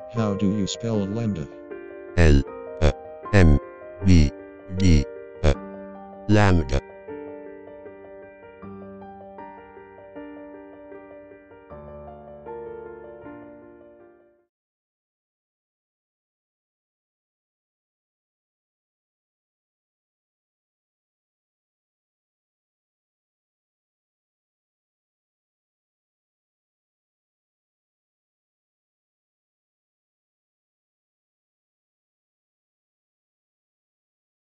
How do you spell lambda? L A M B D A. Lambda.